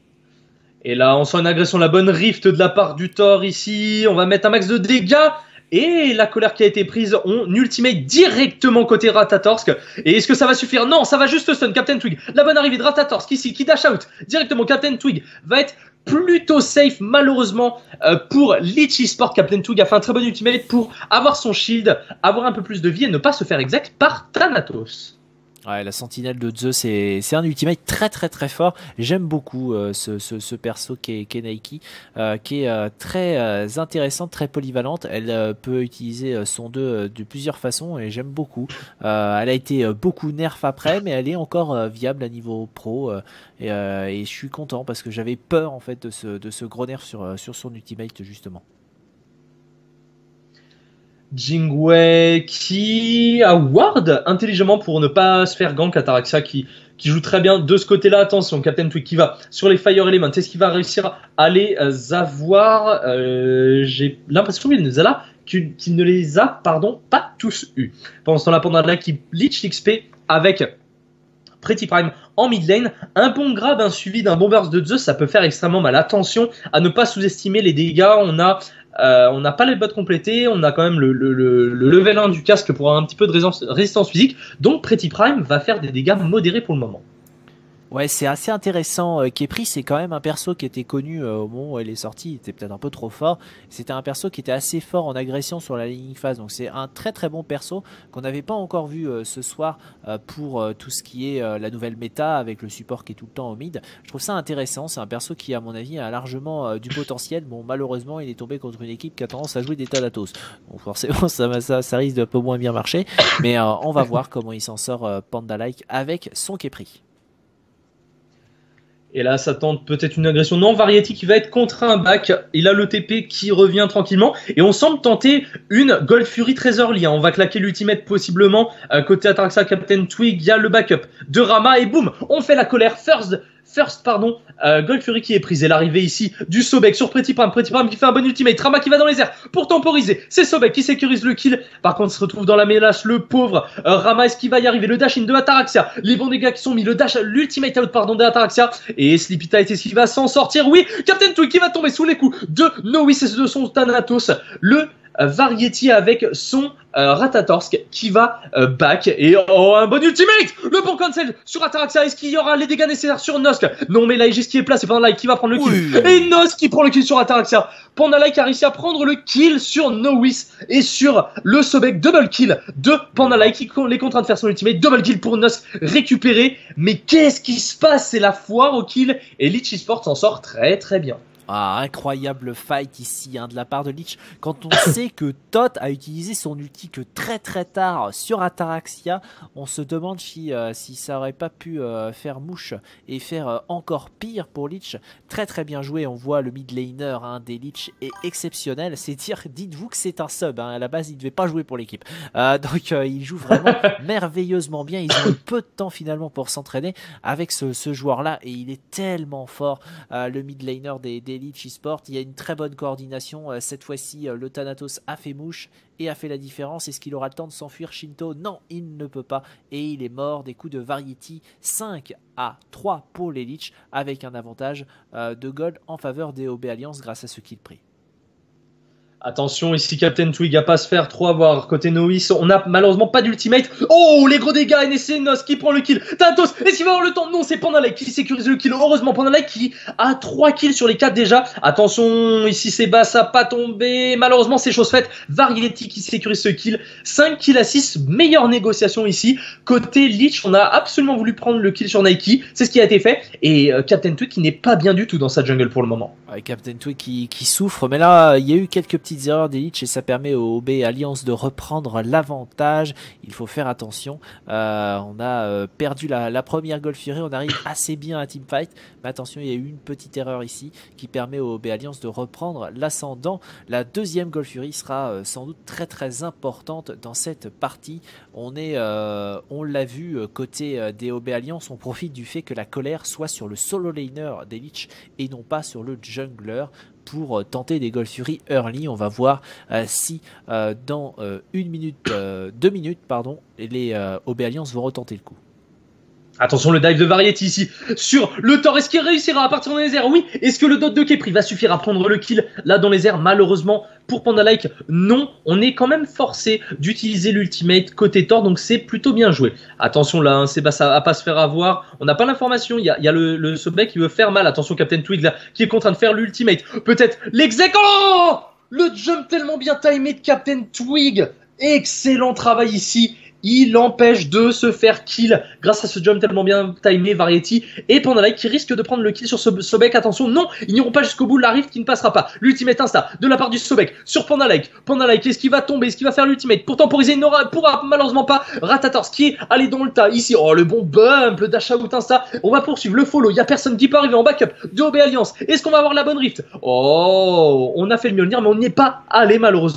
Et là, on sent une agression, la bonne rift de la part du Thor ici. On va mettre un max de dégâts. Et la colère qui a été prise, on ultimate directement côté Ratatorsk. Et est-ce que ça va suffire? Non, ça va juste stun Captain Twig. La bonne arrivée de Ratatorsk ici, qui dash out directement. Captain Twig va être plutôt safe malheureusement euh, pour Lichty Sport. Captain Twig a fait un très bon ultimate pour avoir son shield, avoir un peu plus de vie et ne pas se faire exact par Thanatos. Ouais, la sentinelle de Zeus, c'est un ultimate très très très fort. J'aime beaucoup euh, ce, ce, ce perso qui est, qui est Nike, euh, qui est euh, très euh, intéressante, très polyvalente. Elle euh, peut utiliser euh, son deux euh, de plusieurs façons et j'aime beaucoup. Euh, elle a été euh, beaucoup nerf après, mais elle est encore euh, viable à niveau pro euh, et, euh, et je suis content parce que j'avais peur en fait de ce, de ce gros nerf sur, euh, sur son ultimate justement. Jingwei qui a ward intelligemment pour ne pas se faire gank. Ataraxia qui, qui joue très bien de ce côté-là. Attention, Captain Twig qui va sur les Fire Elements. Est-ce qu'il va réussir à les avoir euh, J'ai l'impression qu'il les a là, qu'il ne les a pardon, pas tous eu. Pendant ce temps-là, pendant là, qui Leech X P avec Pretty Prime en mid lane. Un bon grab un suivi d'un bon burst de Zeus, ça peut faire extrêmement mal. Attention à ne pas sous-estimer les dégâts. On a Euh, on n'a pas les bots complétés, on a quand même le, le, le, le level un du casque pour avoir un petit peu de résistance, résistance physique, donc Pretty Prime va faire des dégâts modérés pour le moment. Ouais, c'est assez intéressant. Euh, Khepri, c'est quand même un perso qui était connu euh, au moment où elle est sortie. Il était peut-être un peu trop fort. C'était un perso qui était assez fort en agression sur la ligne phase. Donc c'est un très très bon perso qu'on n'avait pas encore vu euh, ce soir euh, pour euh, tout ce qui est euh, la nouvelle méta avec le support qui est tout le temps au mid. Je trouve ça intéressant. C'est un perso qui, à mon avis, a largement euh, du potentiel. Bon, malheureusement, il est tombé contre une équipe qui a tendance à jouer des Thanatos. Donc forcément, ça, ça, ça risque de peu moins bien marcher. Mais euh, on va voir comment il s'en sort euh, Panda-like avec son Khepri. Et là, ça tente peut-être une agression. Non, Variety qui va être contre un back. Il a le T P qui revient tranquillement. Et on semble tenter une Gold Fury très early. Hein. On va claquer l'ultimate possiblement. Euh, côté Ataraxia, Captain Twig, il y a le backup de Rama. Et boum, on fait la colère. First, first pardon. Euh, Gold Fury qui est prise. Et l'arrivée ici du Sobek sur Pretty Prime. Pretty Prime qui fait un bon ultimate. Rama qui va dans les airs pour temporiser. C'est Sobek qui sécurise le kill. Par contre, il se retrouve dans la mélasse. Le pauvre euh, Rama, est-ce qu'il va y arriver? Le dash in de Ataraxia. Les bons dégâts qui sont mis. Le dash, l'ultimate out pardon de Ataraxia. Et Sleepy Tide, est-ce qu'il va s'en sortir? Oui, Captain Twig qui va tomber sous les coups de Nois et de son Thanatos. Le euh, Variety avec son euh, Ratatorsk qui va euh, back. Et oh, un bon ultimate! Le bon cancel sur Ataraxia. Est-ce qu'il y aura les dégâts nécessaires sur Nosk? Non, mais là, Aegis qui est placé. Pandalike qui va prendre le kill. Oui. Et Nosk qui prend le kill sur Ataraxia. Pandalike a réussi à prendre le kill sur Nois et sur le Sobek. Double kill de Pandalike qui est contraint de faire son ultimate. Double kill pour Nosk récupéré. Mais qu'est-ce qui se passe? C'est la foire au kill. Et Leech Esports s'en sort très très bien. Ah, incroyable fight ici hein, de la part de Leech. Quand on sait que Tot a utilisé son ulti que très très tard sur Ataraxia, on se demande si, euh, si ça aurait pas pu euh, faire mouche et faire euh, encore pire pour Leech. Très très bien joué, on voit le mid laner hein, des Leech est exceptionnel. C'est dire, dites-vous que c'est un sub, hein. À la base il devait pas jouer pour l'équipe. Euh, donc euh, il joue vraiment merveilleusement bien. Ils ont eu peu de temps finalement pour s'entraîner avec ce, ce joueur là et il est tellement fort, euh, le mid laner des, des Leech Esports. Il y a une très bonne coordination. Cette fois-ci, le Thanatos a fait mouche et a fait la différence. Est-ce qu'il aura le temps de s'enfuir, Shinto? Non, il ne peut pas. Et il est mort des coups de Variety. cinq à trois pour les Leech avec un avantage de gold en faveur des O B Alliance grâce à ce kill pris. Attention, ici Captain Twig à pas se faire trop avoir. Côté Nois, on a malheureusement pas d'ultimate. Oh, les gros dégâts, N S C Nos qui prend le kill. Thanatos, est-ce qu'il va avoir le temps? Non, c'est Pandalike qui sécurise le kill. Heureusement, Pandalike qui a trois kills sur les quatre déjà. Attention, ici c'est bas, ça pas tombé. Malheureusement, c'est chose faite. Variety qui sécurise ce kill. cinq kills à six, meilleure négociation ici. Côté Leech, on a absolument voulu prendre le kill sur Nike. C'est ce qui a été fait. Et euh, Captain Twig qui n'est pas bien du tout dans sa jungle pour le moment. Ouais, Captain Twig qui, qui souffre. Mais là, il y a eu quelques petits erreurs des Leech et ça permet au O B Alliance de reprendre l'avantage. Il faut faire attention. Euh, on a euh, perdu la, la première Gold Fury. On arrive assez bien à teamfight. Mais attention, il y a eu une petite erreur ici qui permet au O B Alliance de reprendre l'ascendant. La deuxième Gold Fury sera euh, sans doute très très importante dans cette partie. On est, euh, on l'a vu euh, côté euh, des O B Alliance, on profite du fait que la colère soit sur le solo laner des Leech et non pas sur le jungler pour tenter des Gold Fury early. On va voir euh, si euh, dans euh, une minute, euh, deux minutes, pardon, les euh, O B Alliance vont retenter le coup. Attention, le dive de Variety ici sur le Thor. Est-ce qu'il réussira à partir dans les airs? Oui. Est-ce que le dot de Khepri va suffire à prendre le kill là dans les airs? Malheureusement pour Pandalike, non. On est quand même forcé d'utiliser l'ultimate côté Thor, donc c'est plutôt bien joué. Attention là, hein, c'est bah, ça va pas se faire avoir. On n'a pas l'information. Il y a, il y a le, le Sobek qui veut faire mal. Attention, Captain Twig là qui est contraint de faire l'ultimate. Peut-être l'exec. Oh, le jump tellement bien timé de Captain Twig. Excellent travail ici. Il empêche de se faire kill grâce à ce jump tellement bien timé, Variety et Pandalike qui risque de prendre le kill sur ce Sobek. Attention, non, ils n'iront pas jusqu'au bout. La rift qui ne passera pas. L'ultimate insta de la part du Sobek sur Pandalike. Pandalike, est-ce qu'il va tomber? Est-ce qu'il va faire l'ultimate pour temporiser? Il n'aura pourra malheureusement pas. Ratators qui est allé dans le tas ici. Oh, le bon bump, le dash out insta. On va poursuivre le follow. Il n'y a personne qui peut arriver en backup de O B Alliance. Est-ce qu'on va avoir la bonne rift? Oh, on a fait le Mjolnir, mais on n'y est pas allé malheureusement.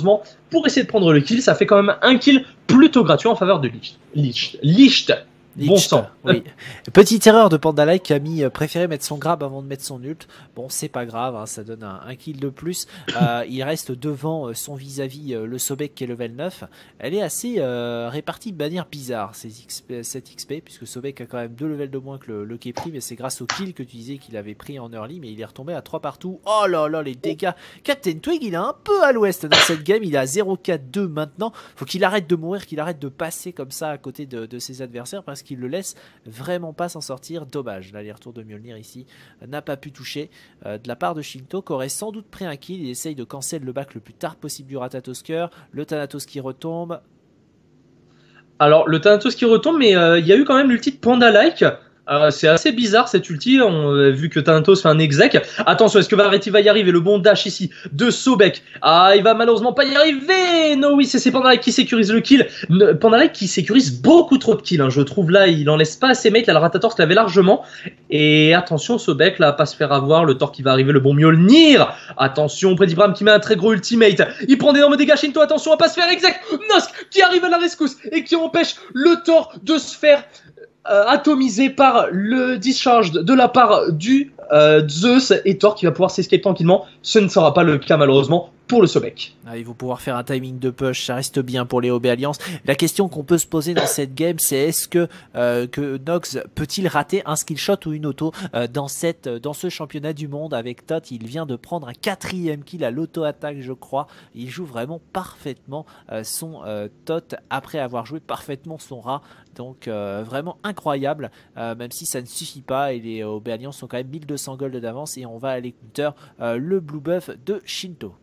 pour essayer de prendre le kill. Ça fait quand même un kill plutôt gratuit en faveur de Licht. Licht. Licht. Bon sang. Oui. Petite erreur de Pandalike qui a mis euh, préféré mettre son grab avant de mettre son ult. Bon, c'est pas grave, hein, ça donne un, un kill de plus. Euh, il reste devant euh, son vis-à-vis euh, le Sobek qui est level neuf. Elle est assez euh, répartie de manière bizarre, ces X P, cette X P, puisque Sobek a quand même deux levels de moins que le, le Kepri, mais c'est grâce au kill que tu disais qu'il avait pris en early, mais il est retombé à trois partout. Oh là là, les dégâts. Captain Twig, il est un peu à l'ouest dans cette game, il est à zéro quatre deux maintenant. Faut qu'il arrête de mourir, qu'il arrête de passer comme ça à côté de, de ses adversaires, parce qu'il le laisse vraiment pas s'en sortir. Dommage, l'aller-retour de Mjolnir ici euh, n'a pas pu toucher euh, de la part de Shinto, qui aurait sans doute pris un kill. Il essaye de cancel le back le plus tard possible du Ratatosker, le Thanatos qui retombe. Alors le Thanatos qui retombe, mais il euh, y a eu quand même l'ulti de Panda-like. Euh, c'est assez bizarre cette ulti, on, euh, vu que Thanatos fait un exec. Attention, est-ce que Vareti va y arriver? Le bon dash ici de Sobek. Ah, il va malheureusement pas y arriver. No, oui, c'est Pandalike qui sécurise le kill. Pandalike qui sécurise beaucoup trop de kills, hein, je trouve. Là, il en laisse pas assez mates. Là, le Ratatosk l'avait largement. Et attention, Sobek, là, pas se faire avoir. Le Thor qui va arriver, le bon Mjolnir. Attention, Predibram qui met un très gros ultimate. Il prend d'énormes dégâts. Shinto, attention à pas se faire exec. Nosk qui arrive à la rescousse et qui empêche le Thor de se faire Euh, atomisé par le discharge de la part du euh, Zeus, et Thor qui va pouvoir s'escape tranquillement. Ce ne sera pas le cas malheureusement pour le Sobek. Ah, ils vont pouvoir faire un timing de push, ça reste bien pour les O B Alliance. La question qu'on peut se poser dans cette game, c'est est-ce que, euh, que Nox peut-il rater un skill shot ou une auto euh, dans, cette, dans ce championnat du monde avec Tot? Il vient de prendre un quatrième kill à l'auto-attaque, je crois. Il joue vraiment parfaitement euh, son euh, Tot après avoir joué parfaitement son rat. Donc euh, vraiment incroyable, euh, même si ça ne suffit pas, et les O B Alliance sont quand même mille deux cents gold d'avance, et on va aller counter euh, le blue buff de Shinto.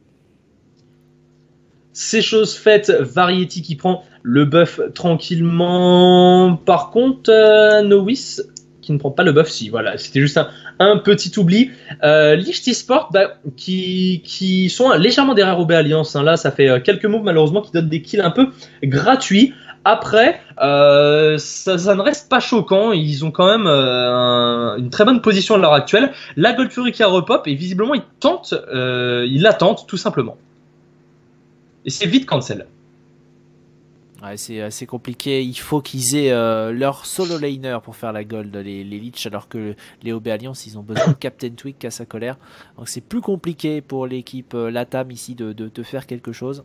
C'est chose faite, Variety qui prend le buff tranquillement. Par contre, euh, Novice qui ne prend pas le buff, si, voilà, c'était juste un, un petit oubli. Euh, Licht Esport, bah, qui, qui sont légèrement derrière O B Alliance, hein, là, ça fait quelques moves malheureusement qui donnent des kills un peu gratuits. Après, euh, ça, ça ne reste pas choquant, ils ont quand même euh, un, une très bonne position à l'heure actuelle. La Gold Fury qui a repop, et visiblement ils tentent, euh, ils l'attendent tout simplement. Et c'est vite cancel. Ouais, c'est assez compliqué. Il faut qu'ils aient euh, leur solo laner pour faire la gold, les, les Lich, alors que les O B Alliance, ils ont besoin de Captain Twig qui a sa colère. Donc c'est plus compliqué pour l'équipe euh, Latam ici de, de, de faire quelque chose.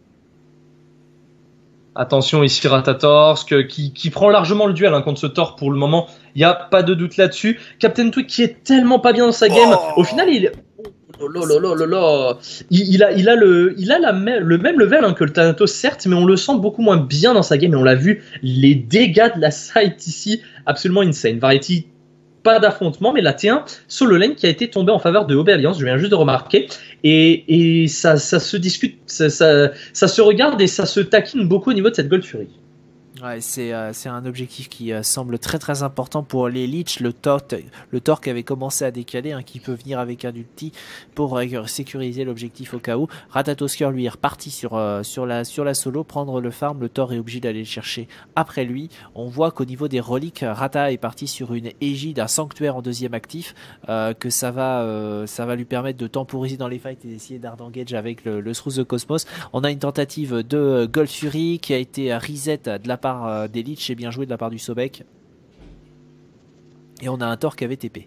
Attention ici Ratatorsk qui, qui prend largement le duel hein, contre ce Thor pour le moment. Il n'y a pas de doute là-dessus. Captain Twig qui est tellement pas bien dans sa game. Oh, au final, il... Oh là là là là là. Il, il a, il a, le, il a la même, le même level hein, que le Thanatos, certes, mais on le sent beaucoup moins bien dans sa game. Et on l'a vu, les dégâts de la site ici, absolument insane. Variety, pas d'affrontement, mais la T un solo lane qui a été tombée en faveur de O B Alliance, je viens juste de remarquer. Et, et ça, ça se discute, ça, ça, ça se regarde et ça se taquine beaucoup au niveau de cette Gold Fury. Ouais, c'est euh, un objectif qui euh, semble très très important pour les Lich. Le Thor, le Thor qui avait commencé à décaler, hein, qui peut venir avec un ulti pour euh, sécuriser l'objectif au cas où. Ratatosker lui est reparti sur, euh, sur, la, sur la solo, prendre le farm. Le Thor est obligé d'aller le chercher après lui. On voit qu'au niveau des reliques, Rata est parti sur une égide, un sanctuaire en deuxième actif, euh, que ça va, euh, ça va lui permettre de temporiser dans les fights et d'essayer d'hard engage avec le, le Shrews de Cosmos. On a une tentative de Gold Fury qui a été reset de la part des Lich, et bien joué de la part du Sobek. Et on a un Thor qui avait T P.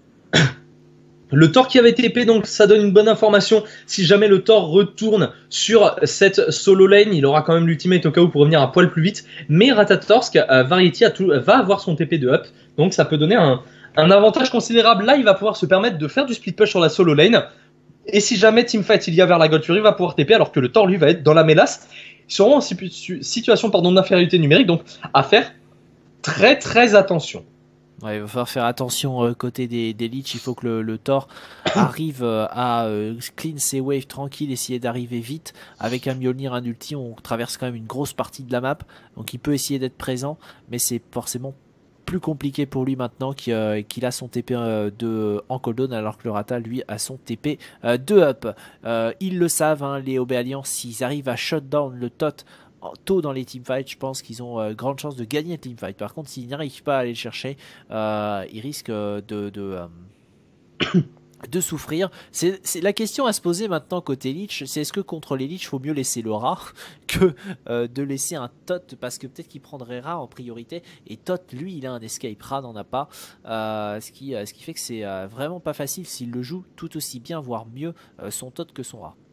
Le Thor qui avait T P, donc ça donne une bonne information. Si jamais le Thor retourne sur cette solo lane, il aura quand même l'ultimate au cas où pour revenir un poil plus vite. Mais Ratatorsk, euh, Variety a tout, va avoir son T P de up, donc ça peut donner un, un avantage considérable. Là, il va pouvoir se permettre de faire du split push sur la solo lane. Et si jamais teamfight il y a vers la Gold Fury, il va pouvoir T P alors que le Thor lui va être dans la mélasse. Ils seront en situation d'infériorité numérique, donc à faire très très attention. Ouais, il va falloir faire attention euh, côté des, des Lich. Il faut que le, le Thor arrive euh, à euh, clean ses waves tranquille, essayer d'arriver vite. Avec un Mjolnir, un ulti, on traverse quand même une grosse partie de la map, donc il peut essayer d'être présent, mais c'est forcément plus compliqué pour lui maintenant qu'il euh, qu'il a son T P euh, de en cooldown, alors que le Rata lui a son T P euh, de up. Euh, ils le savent, hein, les O B Alliance, s'ils arrivent à shut down le Tot tôt dans les teamfights, je pense qu'ils ont euh, grande chance de gagner le teamfight. Par contre, s'ils n'arrivent pas à aller le chercher, euh, ils risquent de, de, euh, de souffrir. C'est, c'est la question à se poser maintenant côté Lich, c'est est-ce que contre les Lich, il faut mieux laisser le rat que euh, de laisser un Tot, parce que peut-être qu'il prendrait rat en priorité, et Tot, lui, il a un escape, rat n'en a pas, euh, ce, qui, euh, ce qui fait que c'est euh, vraiment pas facile s'il le joue tout aussi bien, voire mieux, euh, son Tot que son rat.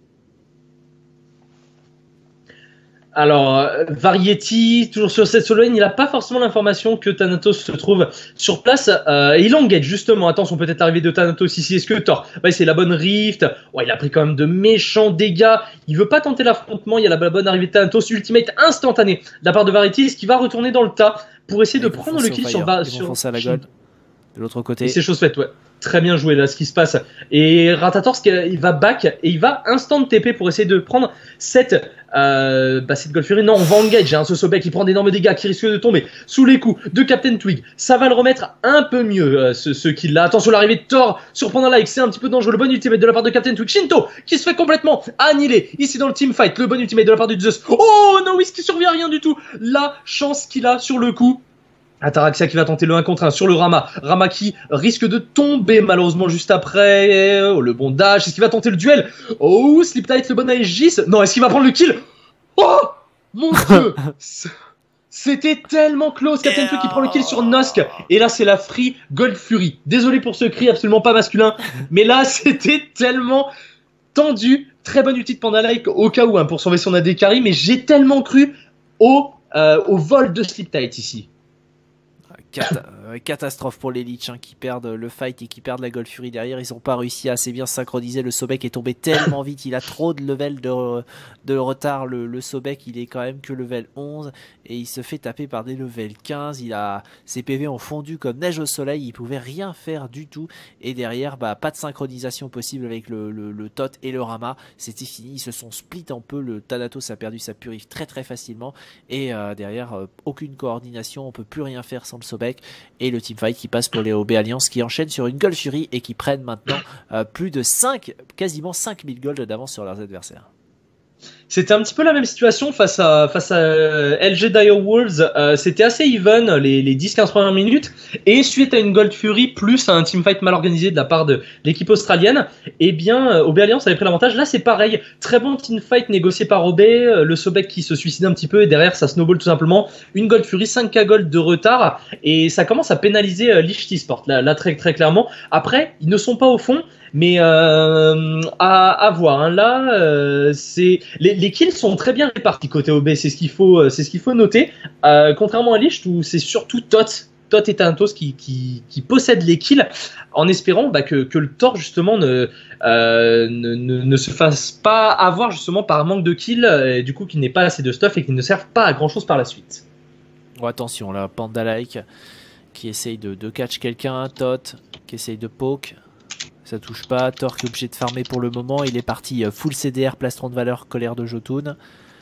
Alors, euh, Variety, toujours sur cette solo lane, il n'a pas forcément l'information que Thanatos se trouve sur place. Euh, et il engage justement. Attention, peut-être arrivée de Thanatos ici. Est-ce que Thor bah, c'est la bonne Rift. Ouais, il a pris quand même de méchants dégâts. Il veut pas tenter l'affrontement. Il y a la bonne arrivée de Thanatos. Ultimate instantané de la part de Variety. Est-ce qu'il va retourner dans le tas pour essayer Et de prendre le kill sur... Ils sur... vont foncer à la gold. De l'autre côté. Et c'est chose faite, ouais. Très bien joué là, ce qui se passe. Et Rathator, il va back et il va instant T P pour essayer de prendre cette, euh, bah, cette Gold Fury. Non, on va engage. Hein, ce Sobek qui prend d'énormes dégâts, qui risque de tomber sous les coups de Captain Twig. Ça va le remettre un peu mieux, euh, ce, ce kill là. Attention, l'arrivée de Thor sur Panda Like, c'est un petit peu dangereux. Le bon ultimate de la part de Captain Twig. Shinto qui se fait complètement annihiler ici dans le team fight. Le bon ultimate de la part de Zeus. Oh, Nowiz qui survit à rien du tout. La chance qu'il a sur le coup. Ataraxia qui va tenter le un contre un sur le Rama. Rama qui risque de tomber malheureusement juste après. Oh, le bon dash. Est-ce qu'il va tenter le duel? Oh, Sleep Tight, le bon Aegis. Non, est-ce qu'il va prendre le kill? Oh, mon dieu. C'était tellement close. Captain Twig qui prend le kill sur Nosk. Et là, c'est la Free Gold Fury. Désolé pour ce cri absolument pas masculin. Mais là, c'était tellement tendu. Très bonne ulti de Panda Like au cas où hein, pour sauver son A D carry. Mais j'ai tellement cru au, euh, au vol de Sleep Tight ici. Cat euh, catastrophe pour les Lich hein, qui perdent le fight et qui perdent la Gold Fury derrière. Ils n'ont pas réussi à assez bien synchroniser. Le Sobek est tombé tellement vite. Il a trop de level de, de retard. Le, le Sobek, il est quand même que level onze et il se fait taper par des level quinze. Il a, ses P V ont fondu comme neige au soleil. Il pouvait rien faire du tout. Et derrière, bah, pas de synchronisation possible avec le, le, le Tot et le Rama. C'était fini. Ils se sont split un peu. Le Thanatos a perdu sa purif très très facilement. Et euh, derrière, euh, aucune coordination. On peut plus rien faire sans le Sobek. Et le teamfight qui passe pour les O B Alliance qui enchaînent sur une Gold Fury et qui prennent maintenant euh, plus de cinq, quasiment cinq mille gold d'avance sur leurs adversaires. C'était un petit peu la même situation face à, face à euh, L G Dire Wolves. Euh, c'était assez even les, les dix quinze premières minutes. Et suite à une Gold Fury plus à un teamfight mal organisé de la part de l'équipe australienne, eh bien, euh, O B Alliance avait pris l'avantage. Là, c'est pareil. Très bon teamfight négocié par O B. Euh, le Sobek qui se suicide un petit peu et derrière, ça snowball tout simplement. Une Gold Fury, cinq K gold de retard. Et ça commence à pénaliser euh, Lich T-Sport. Là, là très, très clairement. Après, ils ne sont pas au fond. Mais euh, à, à voir. Hein. Là, euh, c'est les, les kills sont très bien répartis côté O B. C'est ce qu'il faut, c'est ce qu'il faut noter. Euh, contrairement à Lich, où c'est surtout Tot, Tot et Thanatos qui, qui, qui possèdent les kills, en espérant bah, que, que le Thor justement ne, euh, ne, ne, ne se fasse pas avoir justement par un manque de kills, et du coup qu'il n'ait pas assez de stuff et qu'il ne serve pas à grand chose par la suite. Oh, attention là, Panda Like qui essaye de, de catch quelqu'un, Tot qui essaye de poke. Ça touche pas, Thor qui est obligé de farmer pour le moment. Il est parti full C D R, plastron de valeur, colère de Jotun.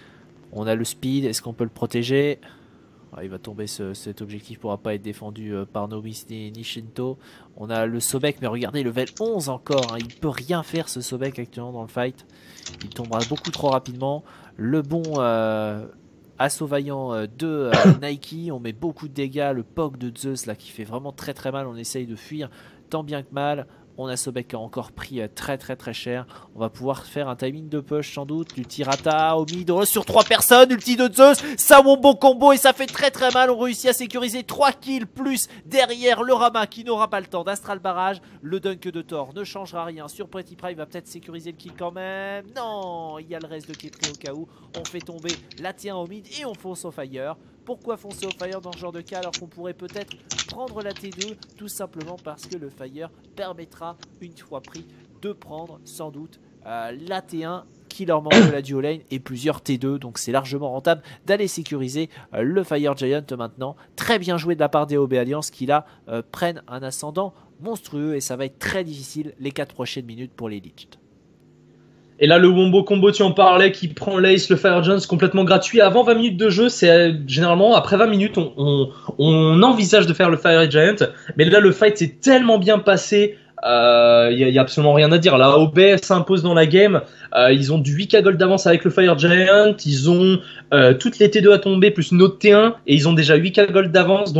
On a le speed, est-ce qu'on peut le protéger? Ah, il va tomber, ce, cet objectif pourra pas être défendu euh, par Nowiz ni, ni Shinto. On a le Sobek, mais regardez, level onze encore. Hein, il peut rien faire ce Sobek actuellement dans le fight. Il tombera beaucoup trop rapidement. Le bon euh, assaut vaillant euh, de euh, Nike, on met beaucoup de dégâts. Le poke de Zeus là qui fait vraiment très très mal. On essaye de fuir tant bien que mal. On a Sobek qui a encore pris très très très cher. On va pouvoir faire un timing de push sans doute. L'ulti Rata au mid oh, sur trois personnes. Ulti de Zeus. Ça mon bon combo et ça fait très très mal. On réussit à sécuriser trois kills plus derrière le Rama qui n'aura pas le temps d'Astral Barrage. Le dunk de Thor ne changera rien. Sur Pretty Prime va peut-être sécuriser le kill quand même. Non, il y a le reste de qui est pris au cas où. On fait tomber la T un au mid et on fonce au fire. Pourquoi foncer au fire dans ce genre de cas alors qu'on pourrait peut-être prendre la T deux? Tout simplement parce que le fire permettra, une fois pris, de prendre sans doute euh, la T un qui leur manque de la duo lane et plusieurs T deux. Donc c'est largement rentable d'aller sécuriser euh, le Fire Giant maintenant. Très bien joué de la part des O B Alliance qui là euh, prennent un ascendant monstrueux et ça va être très difficile les quatre prochaines minutes pour les Lich. Et là, le wombo combo, tu en parlais, qui prend l'ace, le Fire Giant, complètement gratuit. Avant vingt minutes de jeu, c'est euh, généralement, après vingt minutes, on, on, on envisage de faire le Fire Giant. Mais là, le fight s'est tellement bien passé, il euh, n'y a, y a absolument rien à dire. Là, O B s'impose dans la game. Euh, ils ont du huit K gold d'avance avec le Fire Giant. Ils ont euh, toutes les T deux à tomber, plus une autre T un. Et ils ont déjà huit K gold d'avance. Donc,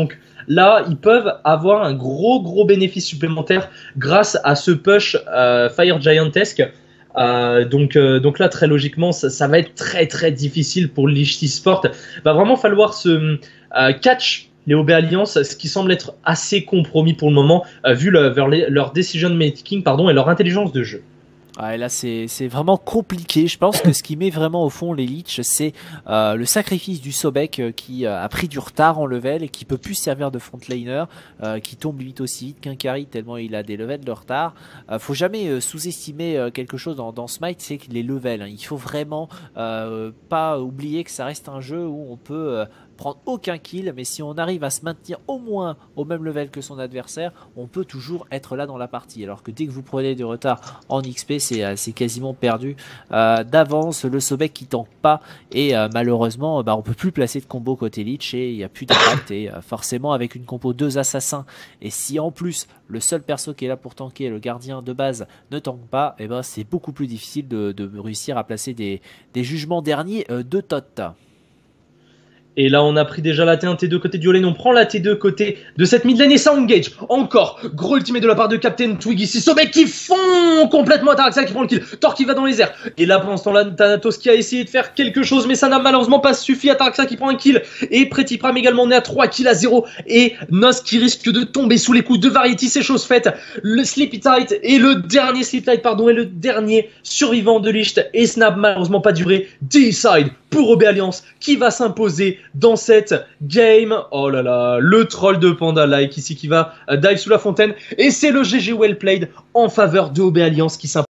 Là, ils peuvent avoir un gros gros bénéfice supplémentaire grâce à ce push euh, Fire Giantesque. Euh, donc, euh, donc là, très logiquement, ça, ça va être très très difficile pour Lich Sport. Va vraiment falloir se euh, catch les O B Alliance, ce qui semble être assez compromis pour le moment, euh, vu le, leur, leur decision making pardon, et leur intelligence de jeu. Ouais, là, c'est vraiment compliqué. Je pense que ce qui met vraiment au fond les Lich, c'est euh, le sacrifice du Sobek euh, qui euh, a pris du retard en level et qui peut plus servir de frontliner, euh, qui tombe limite aussi vite qu'un carry tellement il a des levels de retard. Euh, faut jamais euh, sous-estimer euh, quelque chose dans, dans Smite, c'est les levels. Hein. Il faut vraiment euh, pas oublier que ça reste un jeu où on peut euh, prendre aucun kill, mais si on arrive à se maintenir au moins au même level que son adversaire, on peut toujours être là dans la partie. Alors que dès que vous prenez du retard en X P, c'est quasiment perdu euh, d'avance. Le Sobek qui tank pas et euh, malheureusement, bah, on peut plus placer de combo côté Lich et il n'y a plus d'impact. Et euh, forcément, avec une compo deux assassins, et si en plus le seul perso qui est là pour tanker, le gardien de base, ne tank pas, et ben c'est beaucoup plus difficile de, de réussir à placer des, des jugements derniers euh, de Tot. Et là, on a pris déjà la T un, T deux côté du lane. On prend la T deux côté de cette mid lane et ça engage. Encore, gros ultimate de la part de Captain Twig ici. Sobek qui fond complètement Ataraxa qui prend le kill. Thor qui va dans les airs. Et là, pendant ce temps-là, Thanatos qui a essayé de faire quelque chose, mais ça n'a malheureusement pas suffi. Ataraxa qui prend un kill. Et Pretty Pram également, on est à trois kills à zéro. Et Nos qui risque de tomber sous les coups de Variety. C'est chose faite. Le Sleepy Tight et le dernier Sleep Tight, pardon, et le dernier survivant de Licht. Et Snap, malheureusement pas duré. D-Side pour O B Alliance qui va s'imposer dans cette game. Oh là là, le troll de Panda Like ici qui va dive sous la fontaine. Et c'est le G G well played en faveur de O B Alliance qui s'impose.